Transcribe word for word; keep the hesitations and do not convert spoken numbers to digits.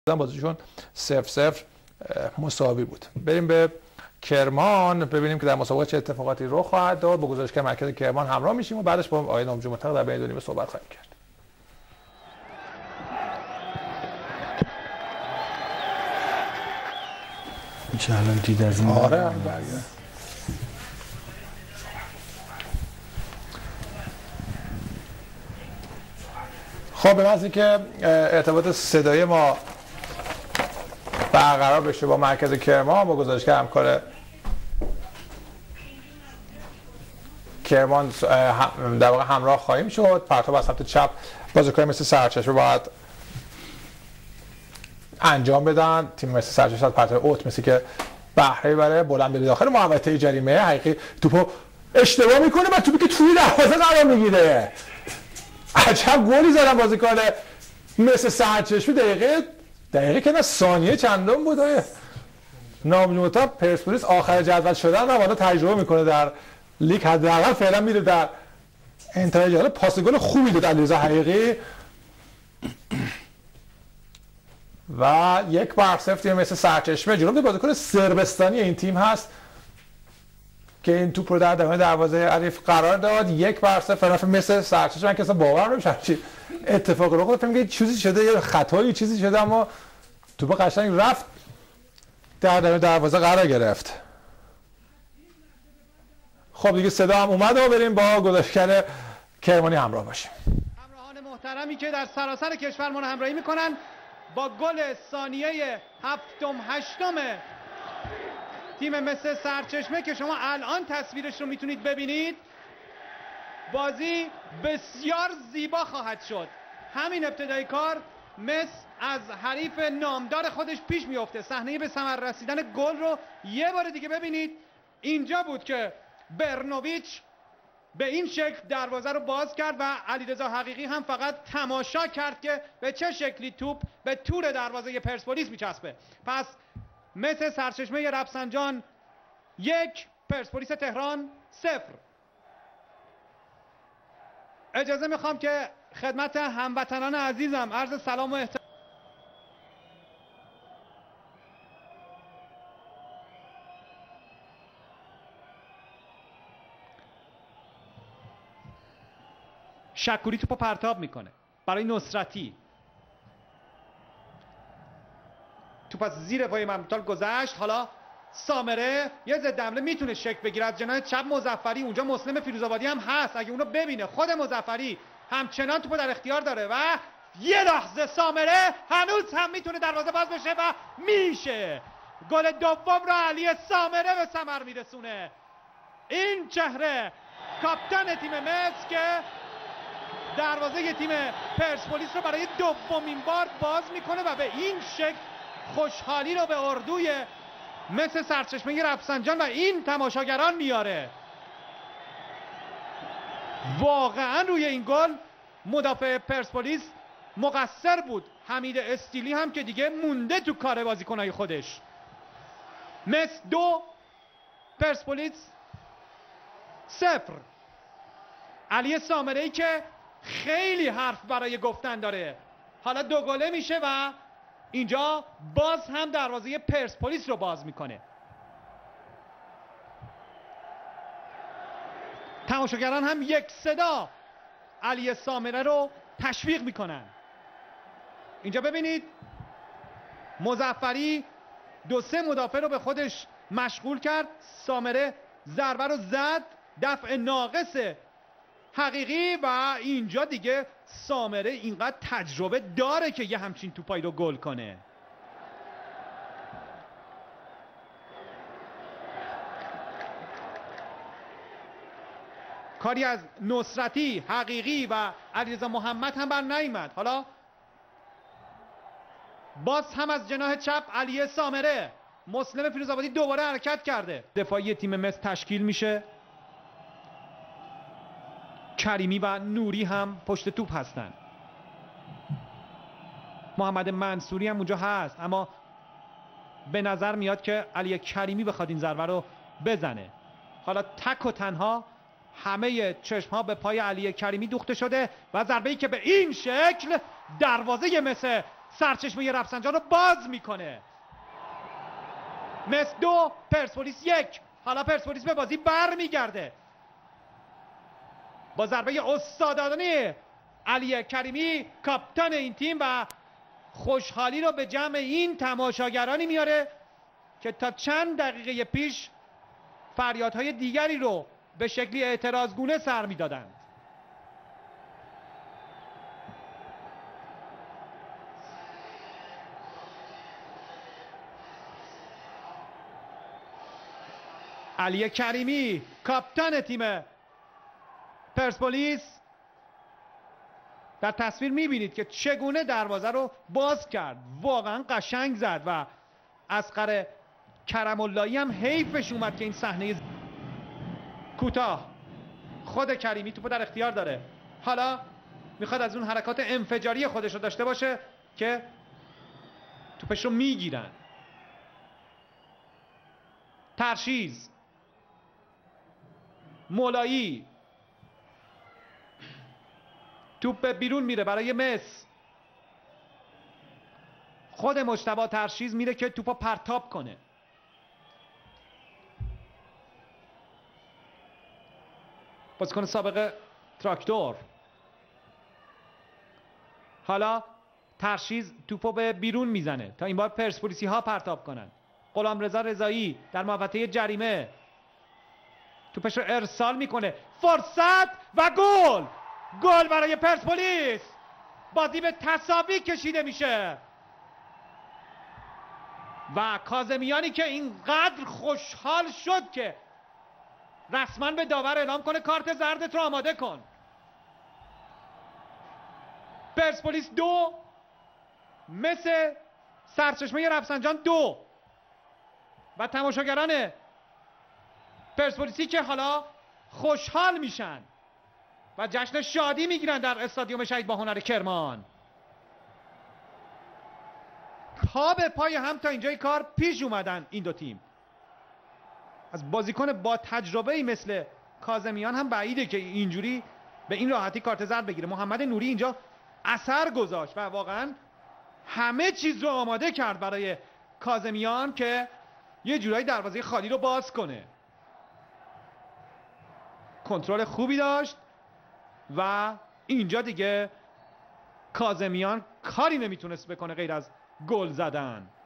بازیشون صفر صفر مساوی بود. بریم به کرمان ببینیم که در مسابقه چه اتفاقاتی رخ خواهد داد. با گزارشگر مرکز کرمان همراه میشیم و بعدش با آقای نامجو مطلق در بین دو نیمه صحبت خواهیم کرد. میشه الان دید از این آره برگرد. خب به محض اینکه ارتباط صدای ما برقرار بشه با مرکز کرمان، با گزارشگر همکار کرمان در واقع همراه خواهیم شد. پرتاب از سمت چپ بازیکن مثل سرچشمه باید انجام بدن. تیم مثل سرچشمه پرتاب اوت مثل که بهره بره بلند به داخل محوطه جریمه، حقیقی توپو اشتباه میکنه و توپی که توی دروازه قرار میگیره. عجب گلی زدن بازیکن مثل سرچشمه. دقیقه دقیقه که نه ثانیه چندم بود. نامجو پرسپولیس آخر جدول شدن رو حالا تجربه میکنه در لیگ، حداقل فعلا میره در انتهای جدول. پاس گل خوبی داد علیرضا حقیقی و یک بر صفر تیم مثل سرچشمه جلوی بازیکن صربستانی این تیم هست که این توپ رو در دهنه دروازه حریف قرار داد. یک بر صفر طرف مثل سرچشمه. من که اصلا باور نمیشه چی اتفاقی رخ داد. فکر می‌کنم چیزی شده، یه خطایی چیزی شده، اما توپ قشنگ رفت در دهنه دروازه قرار گرفت. خب دیگه صدا هم اومد و بریم با گزارشگر کرمانی همراه باشیم. همراهان محترمی که در سراسر کشورمان همراهی میکنن با گل ثانیه هفتم هشتم تیم مثل سرچشمه که شما الان تصویرش رو میتونید ببینید، بازی بسیار زیبا خواهد شد. همین ابتدای کار مس از حریف نامدار خودش پیش میفته. صحنه به ثمر رسیدن گل رو یه بار دیگه ببینید. اینجا بود که برنوویچ به این شکل دروازه رو باز کرد و علیرضا حقیقی هم فقط تماشا کرد که به چه شکلی توپ به تور دروازه پرسپولیس میچسبه. پس مثل سرچشمه رفسنجان یک، پرسپولیس تهران صفر. اجازه میخوام که خدمت هموطنان عزیزم عرض سلام و احترام. شکوری توپو پرتاب میکنه برای نصرتی. توپ از زیر پای ممتال گذشت. حالا سامره یه ضد حمله میتونه شکل بگیره از جناح چپ مظفری. اونجا مسلم فیروزآبادی هم هست، اگه اونو ببینه خود مظفری همچنان توپو در اختیار داره و یه لحظه سامره هنوز هم میتونه دروازه باز بشه و میشه. گل دوم را علی سامره به ثمر میرسونه. این چهره کاپیتان تیم مس که دروازه تیم پرسپولیس رو برای دومین بار باز میکنه و به این شکل خوشحالی رو به اردوی مثل سرچشمه رفسنجان و این تماشاگران میاره. واقعا روی این گل مدافع پرسپولیس مقصر بود. حمید استیلی هم که دیگه مونده تو کار بازیکنای خودش. مس دو پرسپولیس صفر. علی سامره‌ای که خیلی حرف برای گفتن داره حالا دو گله میشه و اینجا باز هم دروازه پرسپولیس رو باز میکنه. تماشاگران هم یک صدا علی سامره رو تشویق میکنن. اینجا ببینید مظفری دو سه مدافع رو به خودش مشغول کرد. سامره ضربه رو زد، دفع ناقص حقیقی و اینجا دیگه سامره اینقدر تجربه داره که یه همچین توپایی رو گل کنه. کاری از نصرتی، حقیقی و علیرضا محمد هم بر نیامد. حالا باز هم از جناح چپ علی سامره. مسلم فیروزآبادی دوباره حرکت کرده. دفاعی تیم مس تشکیل میشه. کریمی و نوری هم پشت توپ هستن. محمد منصوری هم اونجا هست، اما به نظر میاد که علی کریمی بخواد این ضربه رو بزنه. حالا تک و تنها همه چشم ها به پای علی کریمی دوخته شده و ضربه‌ای که به این شکل دروازه مثل سرچشمه رفسنجان رو باز میکنه. مس دو پرسپولیس یک. حالا پرسپولیس به بازی بر میگرده با ضربه استادانه علی کریمی کاپیتان این تیم و خوشحالی رو به جمع این تماشاگرانی میاره که تا چند دقیقه پیش فریادهای دیگری رو به شکلی اعتراضگونه سر میدادند. علی کریمی کاپیتان تیم پرسپولیس در تصویر میبینید که چگونه دروازه رو باز کرد. واقعا قشنگ زد و اصغر کرم اللهی هم حیفش اومد که این صحنه کوتاه. خود کریمی توپو در اختیار داره، حالا میخواد از اون حرکات انفجاری خودش رو داشته باشه که توپش رو میگیرن. ترشیز، مولایی، توپ بیرون میره برای مس. خود مجتبی ترشیز میره که توپو پرتاب کنه. بازیکن سابق تراکتور. حالا ترشیز توپو به بیرون میزنه تا این بار پرسپولیسی ها پرتاب کنن. غلامرضا رضایی در محوطه جریمه توپش رو ارسال میکنه. فرصت و گل. گل برای پرسپولیس. بازی به تساوی کشیده میشه و کاظمیانی که اینقدر خوشحال شد که رسما به داور اعلام کنه کارت زردت رو آماده کن. پرسپولیس دو، مثل سرچشمه رفسنجان دو و تماشاگران پرسپولیسی که حالا خوشحال میشن و جشن شادی میگیرن در استادیوم شهید باهنر کرمان. پا به پای هم تا اینجای کار پیش اومدن این دو تیم. از بازیکن با تجربه‌ای مثل کاظمیان هم بعیده که اینجوری به این راحتی کارت زرد بگیره. محمد نوری اینجا اثر گذاشت و واقعا همه چیز رو آماده کرد برای کاظمیان که یه جورایی دروازه خالی رو باز کنه. کنترل خوبی داشت و اینجا دیگه کاظمیان کاری نمیتونست بکنه غیر از گل زدن.